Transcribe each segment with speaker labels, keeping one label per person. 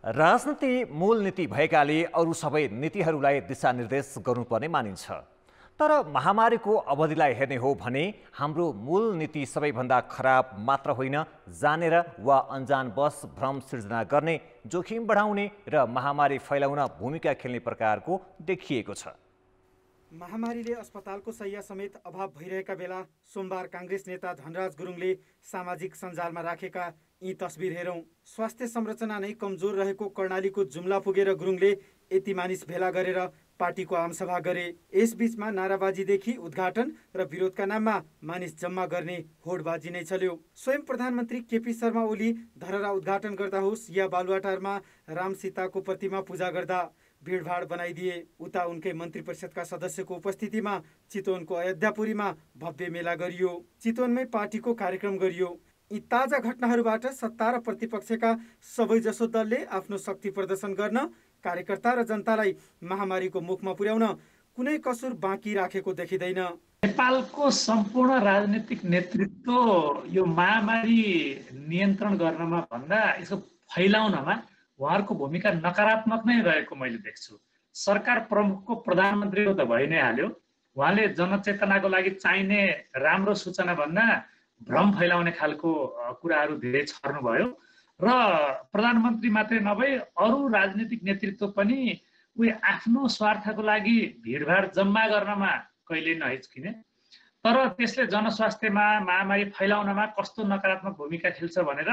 Speaker 1: राजनीति मूल नीति भएकाले अरू सबै नीतिहरूलाई दिशानिर्देश गर्नुपर्ने मानिन्छ। तर महामारीको अवधिलाई हेर्ने हो भने हाम्रो मूल नीति सबैभन्दा खराब मात्र होइन, जानेर वा अनजानवश भ्रम सिर्जना गर्ने, जोखिम बढाउने र महामारी फैलाउन भूमिका खेल्ने प्रकारको देखिएको छ।
Speaker 2: महामारीले अस्पतालको शैय्या समेत अभाव भइरहेका बेला सोमबार काङ्ग्रेस नेता धनराज गुरुङले सामाजिक सञ्जालमा राखेका यी तस्बिर हेरौँ। स्वास्थ्य संरचना नै कमजोर रहेको कर्णालीको जुम्ला पुगेर गुरुङले यति मानिस भेला गरेर पार्टीको आमसभा गरे। यसबीचमा नाराबाजीदेखि उद्घाटन र विरोधका नाममा मानिस जम्मा गर्ने होडबाजी नै चल्यो। स्वयं प्रधानमन्त्री केपी शर्मा ओली धरहरा उद्घाटन गर्दा होस् या बालुवाटारमा राम सीताको प्रतिमा पूजा गर्दा भिडभाड बनाइदिए। उता उनकै मन्त्री परिषदका सदस्यको उपस्थितिमा चितवनको अयोध्यापुरीमा भव्य मेला गरियो। चितवनमै पार्टीको कार्यक्रम गरियो। यी ताजा घटनाहरूबाट सत्ता र प्रतिपक्षका सबैजसो दलले आफ्नो शक्ति प्रदर्शन गर्न, कार्यकर्ता र जनतालाई महामारीको मुखमा पुर्याउन कुनै कसुर बाँकी राखेको देखिँदैन।
Speaker 3: नेपालको सम्पूर्ण राजनीतिक नेतृत्व यो महामारी नियन्त्रण गर्नमा भन्दा यसको फैलाउनमा उहाँहरूको भूमिका नकारात्मक नै रहेको मैले देख्छु। सरकार प्रमुखको प्रधानमन्त्री त भइ नै हाल्यो। उहाँले जनचेतनाको लागि चाहिने राम्रो सूचना भन्दा भ्रम फैलाउने खालको कुराहरू धेरै छर्नुभयो र प्रधानमन्त्री मात्रै नभई अरू राजनीतिक नेतृत्व पनि उही आफ्नो स्वार्थको लागि भिडभाड जम्मा गर्नमा कहिले नहिचकिने, तर त्यसले जनस्वास्थ्यमा महामारी फैलाउनमा कस्तो नकारात्मक भूमिका खेल्छ भनेर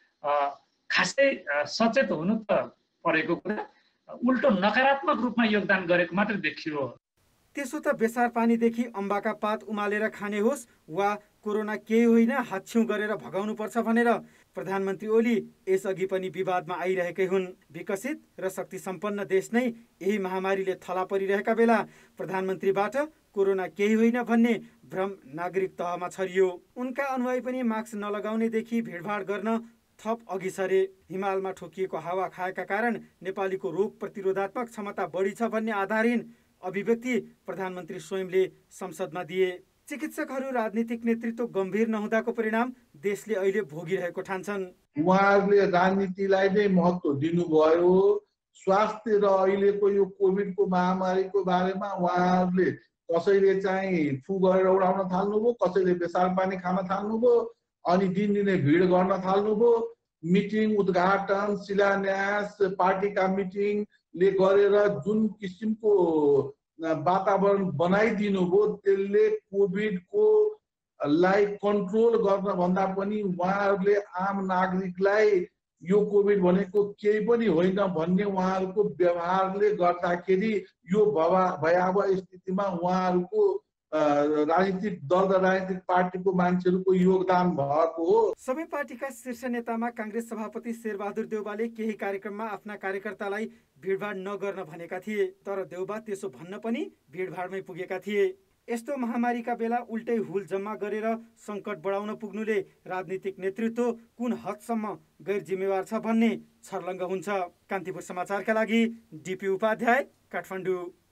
Speaker 3: खासै सचेत हुनु त परेको कुरा उल्टो नकारात्मक रूपमा योगदान गरेको मात्र देखियो।
Speaker 2: त्यसो त बेसार पानीदेखि अम्बाका पात उमालेर खाने होस् वा कोरोना केही होइन हाच्छिउँ गरेर भगाउनु पर्छ भनेर प्रधानमन्त्री ओली यसअघि पनि विवादमा आइरहेकै हुन्। विकसित र शक्ति सम्पन्न देश नै यही महामारीले थला परिरहेका बेला प्रधानमन्त्रीबाट कोरोना केही होइन भन्ने भ्रम नागरिक तहमा छरियो। उनका अनुयायी पनि मास्क नलगाउनेदेखि भिडभाड गर्न थप अघि सरे। हिमालमा ठोकिएको हावा खाएका कारण नेपालीको रोग प्रतिरोधात्मक क्षमता बढी छ भन्ने आधारहीन अभिव्यक्ति प्रधानमन्त्री स्वयंले संसदमा दिए। चिकित्सकहरू राजनीतिक नेतृत्व गम्भीर नहुँदाको परिणाम देशले अहिले भोगिरहेको ठान्छन्।
Speaker 4: उहाँहरूले राजनीतिलाई नै महत्त्व दिनुभयो। स्वास्थ्य र अहिलेको यो कोभिडको महामारीको बारेमा उहाँहरूले कसैले चाहिँ फु गरेर उडाउन थाल्नुभयो, कसैले बेसार पानी खान थाल्नुभयो, अनि दिनदिनै भिड गर्न थाल्नुभयो। मिटिङ, उद्घाटन, शिलान्यास, पार्टीका मिटिङले गरेर जुन किसिमको वातावरण बनाइदिनु भयो त्यसले कोभिडको लाई कन्ट्रोल गर्न भन्दा पनि उहाँहरूले आम नागरिकलाई यो कोभिड भनेको केही पनि होइन भन्ने उहाँहरूको व्यवहारले गर्दाखेरि यो भयावह स्थितिमा उहाँहरूको राजनीतिक दल र राजनीतिक पार्टीको मान्छेहरूको योगदान भएको हो।
Speaker 2: सबै पार्टीका शीर्ष नेतामा काङ्ग्रेस सभापति शेरबहादुर देउवाले केही कार्यक्रममा आफ्ना कार्यकर्तालाई भिडभाड नगर्न भनेका थिए, तर देउवा त्यसो भन्न पनि भिडभाडमै पुगेका थिए। यस्तो महामारीका बेला उल्टै हुल जम्मा गरेर सङ्कट बढाउन पुग्नुले राजनीतिक नेतृत्व कुन हदसम्म गैर जिम्मेवार छ भन्ने छर्लङ्ग हुन्छ। कान्तिपुर समाचारका लागि डिपी उपाध्याय, काठमाडौँ।